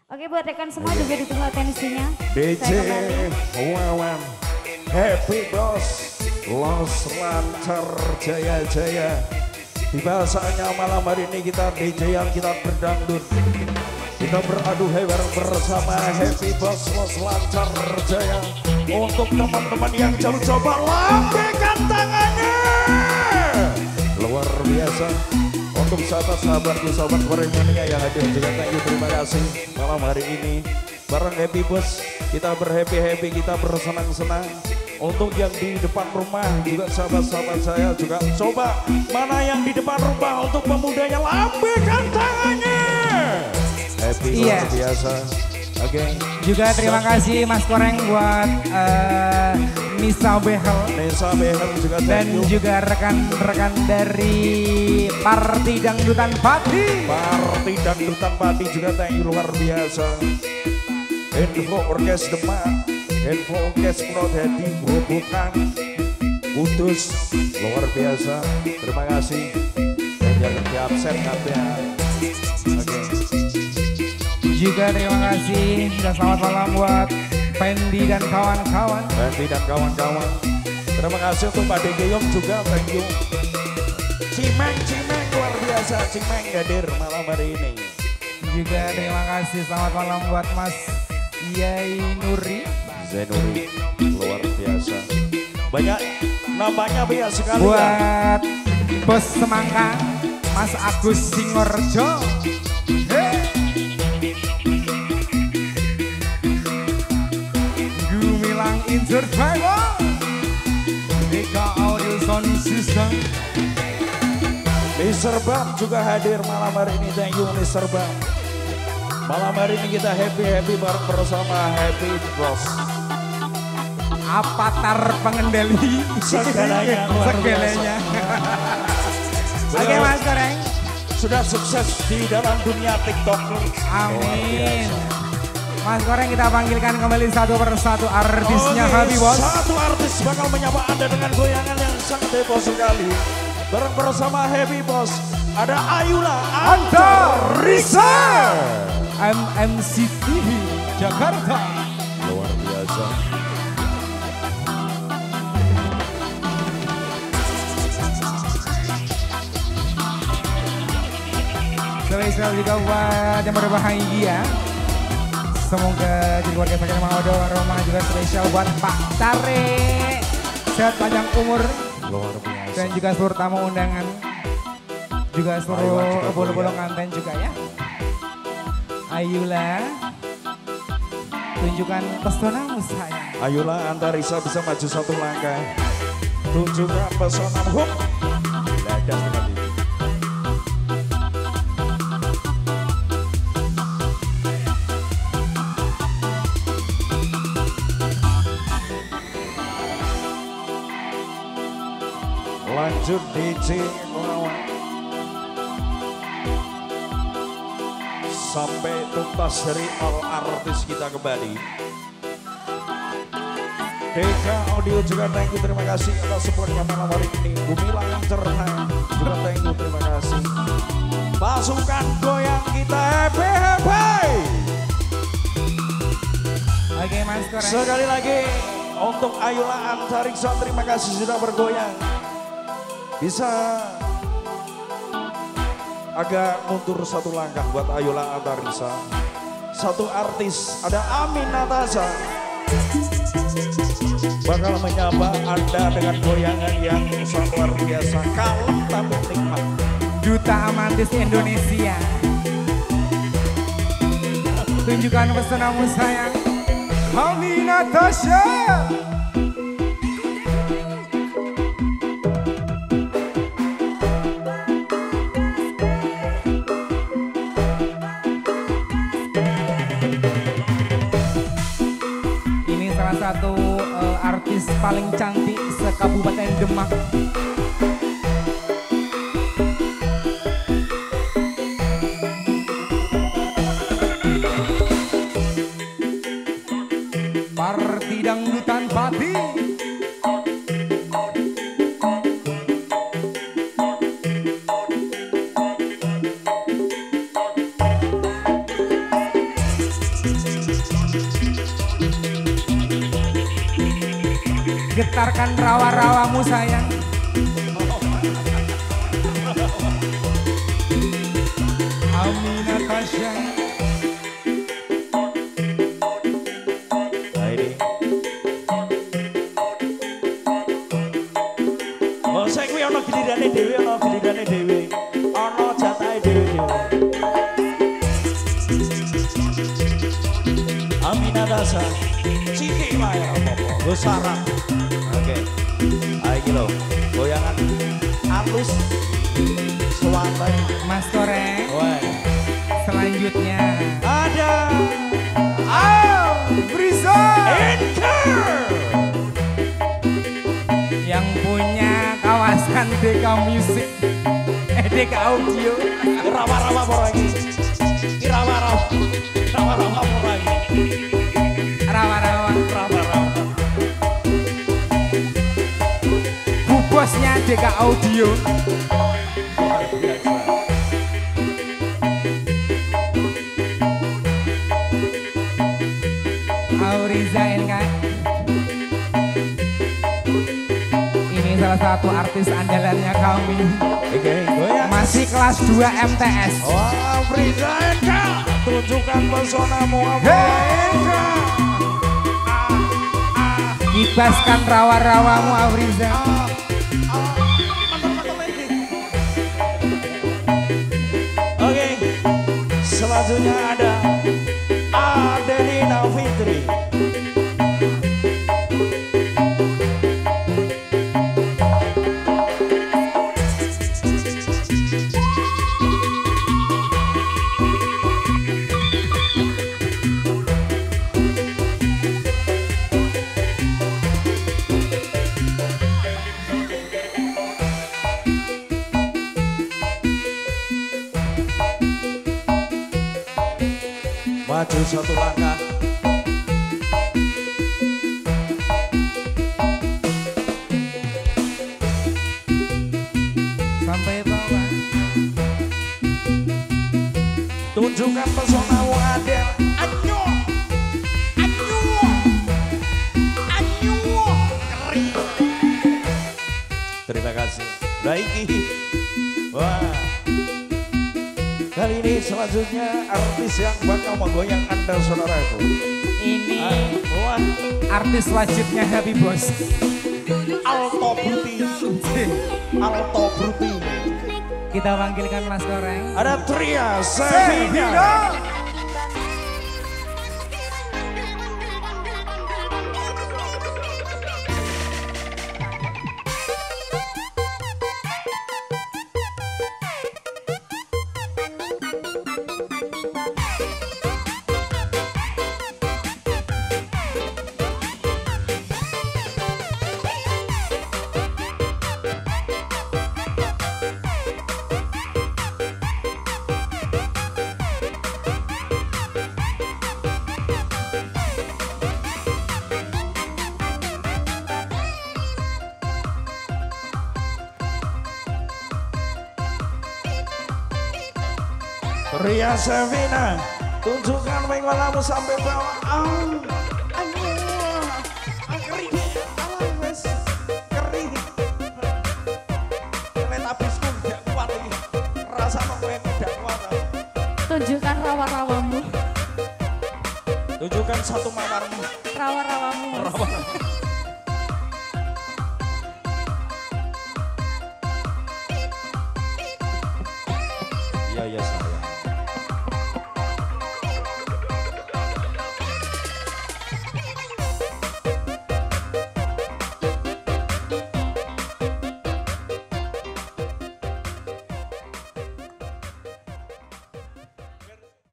Oke buat rekan semua juga ditunggu atensinya. DJ Wawan, Happy Boss, Los Lancar Jaya-Jaya. Di bahasanya malam hari ini kita DJ yang kita berdangdut. Kita beradu bareng bersama Happy Boss, Los Lancar Jaya. Untuk teman-teman yang jauh coba lambaikan tangannya. Luar biasa. Untuk sahabat-sahabatku, sahabat Korea yang hadir juga thank you, terima kasih malam hari ini. Bareng Happy Boss, kita berhappy-happy, kita bersenang-senang. Untuk yang di depan rumah juga sahabat-sahabat saya juga coba mana yang di depan rumah untuk pemudanya lambaikan tangannya. Happy luar biasa. Oke. Juga terima kasih Mas Koreng buat Nisa Behel. Nisa Behel juga dan juga rekan-rekan dari Parti Dangdutan Pati. Parti Dangdutan Pati juga thank you luar biasa. Info Orkes Demak, Info Orkes Prodadi Bukan Kudus luar biasa. Terima kasih. Dan jangan di absen katanya. Oke. Juga terima kasih dan selamat malam buat Fendi dan kawan-kawan. Fendi dan kawan-kawan. Terima kasih untuk Pak Degeyong juga, thank you. Cimeng luar biasa, Cimeng hadir malam hari ini. Juga terima kasih selamat malam buat Mas Yai Nuri. Zainuri luar biasa. Banyak namanya banyak sekali. Buat Bos Semangka, Mas Agus Singorjo. Hey. Survival Deka Audio Sound System. Mr. Bam juga hadir malam hari ini, thank you Mr. Bam. Malam hari ini kita happy bareng bersama Happy Boss. Avatar pengendali segalanya. Oke Mas Koreng, sudah sukses di dalam dunia TikTok. Amin. Mas Koreng, kita panggilkan kembali satu persatu artisnya Happy Boss. Satu artis bakal menyapa Anda dengan goyangan yang sangat heboh sekali. Bareng bersama Happy Boss ada Ayula Antarisa, MMC TV Jakarta. Luar biasa. Spesial juga buat yang berbahagia. Semoga di keluarga saja Mang Odo Roma juga spesial buat Pak Tare. Sehat panjang umur. Luar biasa. Dan juga seluruh tamu undangan. Juga seluruh bolo-bolo nganten juga ya. Ayula. Tunjukkan pesonamu sayang. Ayula Antarisa bisa maju satu langkah. Tunjukkan pesonamu. Dadah sekali. Lanjut DJ Wawan sampai tuntas dari all artis kita kembali. Deka Audio juga thank you, terima kasih atas supportnya malam hari ini. Gumilang Cerna juga thank you, terima kasih. Pasukan goyang kita happy. Oke Mas Koreng. Sekali lagi untuk Ayula Antariksa, terima kasih sudah bergoyang. Bisa agak mundur satu langkah buat Ayula Antarisa. Satu artis ada Amin Natasha bakal menyapa Anda dengan goyangan yang sangat luar biasa, kalem tapi nikmat. Duta Amantis Indonesia. Tunjukkan pesonamu sayang, Amin Natasha. Satu artis paling cantik se-Kabupaten Demak. Parti Dangdutan Pati. Getarkan rawa-rawamu sayang. Amina Tasya. Nah ini. Oh saya kuwi ana gilirane dhewe, ana gilirane dhewe. Ana jatahe dhewe-dhewe. Amina Tasya. Sithik wae apa-apa. Go sarang. Oke. Ayo iki lho. Goyangan halus. Suwantai. Mas Koreng. Wah. Selanjutnya Ada Brizo Anchor yang punya kawasan DK Music, DK Audio. rawa-rawa apa lagi? Rawa-rawa apa lagi? Rawa-rawa. Rawa-rawa. Bu bosnya DK Audio. Luar biasa. Auriza Enka. Ini salah satu artis andalannya kami. Oke, goyang. Masih kelas 2 MTS. Wah, Briza Enka, tunjukkan pesonamu Enka. Kibaskan rawa-rawamu Auriza. Oke, selanjutnya ada Adelina Fitri. Maju satu langkah. Sampai bawah. Tunjukkan pesonamu Adel. Anyo, anyo, anyo. Kering. Terima kasih. Baiki. Wah. Kali ini selanjutnya artis yang bakal menggoyang Anda saudaraku. Ini Wah, artis wajibnya Happy Boss. Alto Bruti. Alto Bruti. Kita panggilkan Mas Koreng. Ada Tria Sevina. Ria Sevina, tunjukkan pengolamu sampai bawah. Kering, wes kering. Kalian habisku tidak kuat ini. Rasa yang tidak kuat. Tunjukkan rawa-rawamu. Tunjukkan satu mawarmu. Rawa-rawamu. Mas. Rawa.